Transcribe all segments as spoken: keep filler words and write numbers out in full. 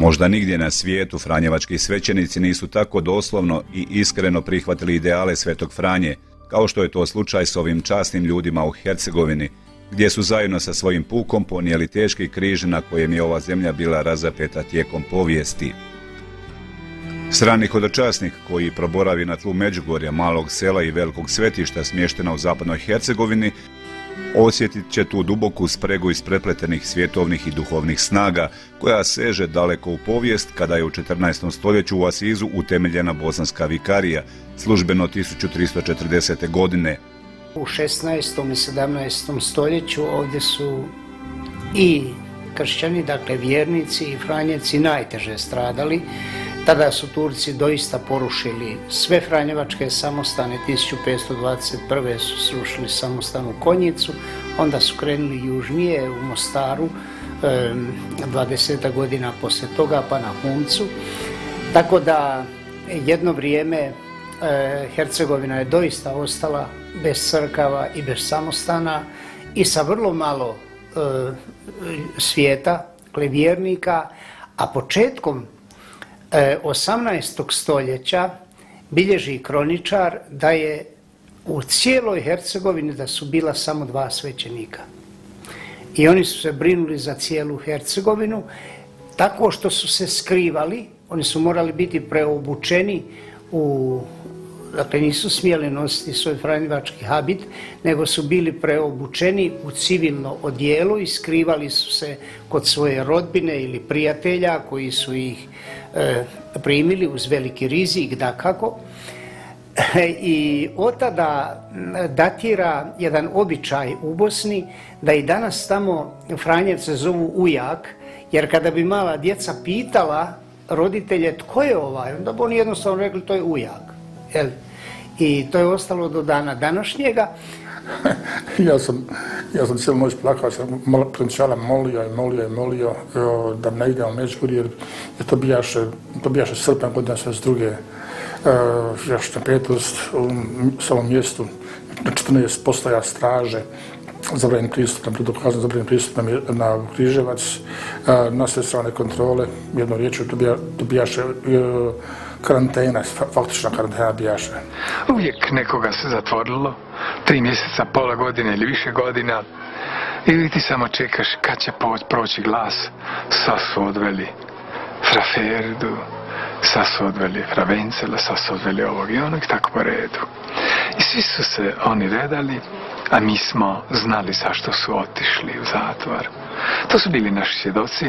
Možda nigdje na svijetu franjevački svećenici nisu tako doslovno i iskreno prihvatili ideale Svetog Franje, kao što je to slučaj s ovim časnim ljudima u Hercegovini, gdje su zajedno sa svojim pukom ponijeli teški križ na kojem je ova zemlja bila razapeta tijekom povijesti. Strani hodočasnik koji proboravi na tlu Međugorja, malog sela i velikog svetišta smještena u zapadnoj Hercegovini, osjetit će tu duboku spregu isprepletenih svjetovnih i duhovnih snaga, koja seže daleko u povijest kada je u četrnaestom stoljeću u Asizu utemeljena bosanska vikarija, službeno tisuću tristo četrdesete. godine. U šesnaestom i sedamnaestom stoljeću ovdje su i kršćani, dakle vjernici i franjevci najteže stradali. Tada su Turci doista porušili sve franjevačke samostane, tisuću petsto dvadeset prve su srušili samostan u Konjicu, onda su krenuli južnije u Mostaru, dvadeset godina poslije toga pa na Humcu. Tako da jedno vrijeme Hercegovina je doista ostala bez crkava i bez samostana i sa vrlo malo svijeta, dakle vjernika, a početkom osamnaestog stoljeća bilježi kroničar da je u cijeloj Hercegovini da su bila samo dva svećenika. I oni su se brinuli za cijelu Hercegovinu tako što su se skrivali, oni su morali biti preobučeni u, dakle nisu smjeli nositi svoj franjevački habit, nego su bili preobučeni u civilno odijelo i skrivali su se kod svoje rodbine ili prijatelja koji su ih e, primili uz veliki rizik, dakako. I od tada datira jedan običaj u Bosni da i danas tamo Franjevce zovu ujak, jer kada bi mala djeca pitala roditelje tko je ovaj, onda bi oni jednostavno rekli to je ujak. Jel? I to je ostalo do dana današnjega. ja sam, ja sam cijelu noć plakao, sam princijala molio i molio i molio da ne idem u Međugorje, jer to bijaše, to bijaše srpanj godina sve s druge. Još na petost u samom mjestu, na četrnaest postaja straže, zabranjen pristup, nam to dokazano zabranjen pristup na Križevac, na sve strane kontrole, jednom riječju to bijaše karantena, faktična karantena bijaše. Uvijek nekoga se zatvorilo, tri mjeseca, pola godine ili više godina, i ti samo čekaš kad će proći glas, sad su odveli fra Ferdu, sad su odveli fra Vencela, sad su odveli ovog i onog, tako po redu. I svi su se oni redali, a mi smo znali zašto su otišli u zatvor. To su bili naši svjedoci,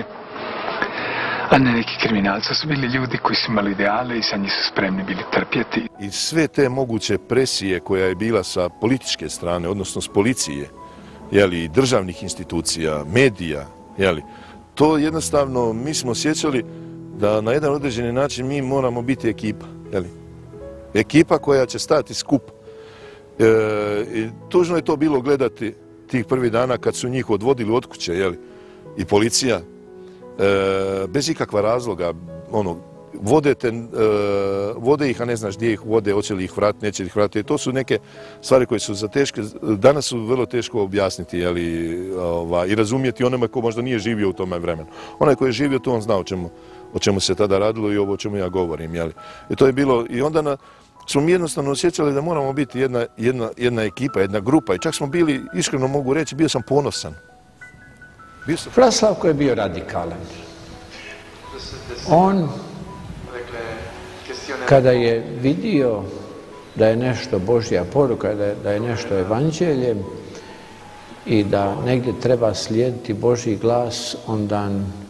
a ne neki kriminalci. To su bili ljudi koji su imali ideale i sa njih su spremni bili trpjeti. I sve te moguće presije koja je bila sa političke strane, odnosno s policije, jeli, državnih institucija, medija, jeli, to jednostavno mi smo osjećali da na jedan određeni način mi moramo biti ekipa. Jeli? Ekipa koja će stati skup. E, i tužno je to bilo gledati tih prvih dana kad su njih odvodili od kuće, jeli? I policija, e, bez ikakva razloga, ono, vode, te, e, vode ih, a ne znaš gdje ih vode, hoće li ih vratiti, neće li ih vratiti. To su neke stvari koje su za teške, danas su vrlo teško objasniti, jeli, ova, i razumjeti onome ko možda nije živio u tome vremenu. Onaj koji je živio, to on zna o čemu, o čemu se tada radilo i ovo o čemu ja govorim. Jeli. I to je bilo, i onda na, smo mi jednostavno osjećali da moramo biti jedna, jedna, jedna ekipa, jedna grupa i čak smo bili, iskreno mogu reći, bio sam ponosan. Bio sam... Praslavko je bio radikalan. On, kada je vidio da je nešto Božja poruka, da je, da je nešto evanđelje i da negdje treba slijediti Božji glas, onda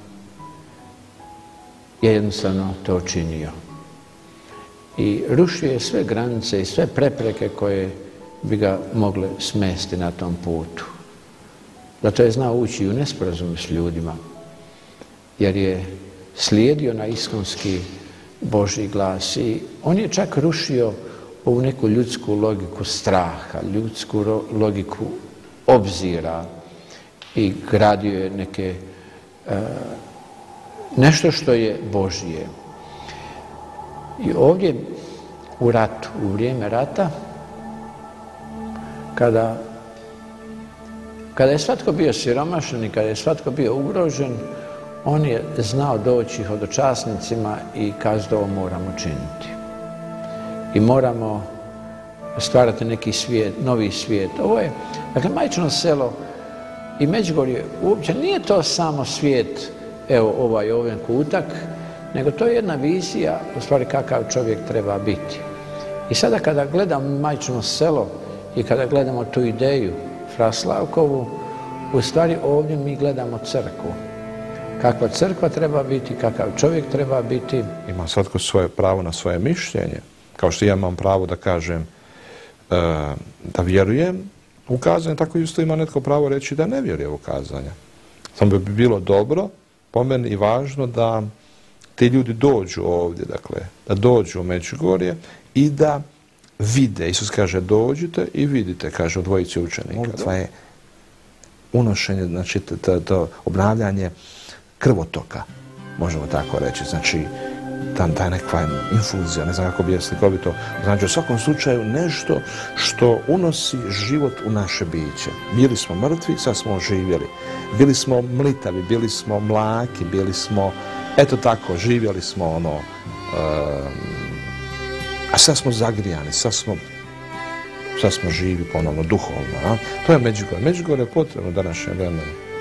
je jednostavno to činio. I rušio je sve granice i sve prepreke koje bi ga mogle smesti na tom putu. Zato je znao ući u nesporazum s ljudima, jer je slijedio na iskonski Božji glas i on je čak rušio ovu neku ljudsku logiku straha, ljudsku logiku obzira i gradio je neke uh, nešto što je Božje. I ovdje u ratu, u vrijeme rata, kada, kada je svatko bio siromašan i kada je svatko bio ugrožen, on je znao doći hodočasnicima i kazati ovo moramo činiti. I moramo stvarati neki svijet, novi svijet. Ovo je, dakle, Majčino selo i Međugorje uopće nije to samo svijet, evo ovaj ovaj kutak, nego to je jedna vizija, u stvari kakav čovjek treba biti. I sada kada gledam Majčino selo i kada gledamo tu ideju Fraslavkovu, u stvari ovdje mi gledamo crkvu. Kakva crkva treba biti, kakav čovjek treba biti. Ima svatko svoje pravo na svoje mišljenje, kao što ja imam pravo da kažem da vjerujem u kazanje, tako isto ima netko pravo reći da ne vjeruje u kazanja. Samo bi bilo dobro, po meni i važno da ti ljudi dođu ovdje, dakle, da dođu u Međugorje i da vide. Isus kaže dođite i vidite, kaže u dvojici učenika. Molitva je unošenje, znači to obnavljanje krvotoka, možemo tako reći. Znači, ta nekakva infuzija, ne znam kako bi je slikovito. Znači, u svakom slučaju nešto što unosi život u naše biće. Bili smo mrtvi, sad smo oživjeli. Bili smo mlitavi, bili smo mlaki, bili smo, eto tako, živjeli smo ono, a sad smo zagrijani, sad smo, sad smo živi ponovno, duhovno. A? To je Međugorje. Međugorje je potrebno današnje vremena.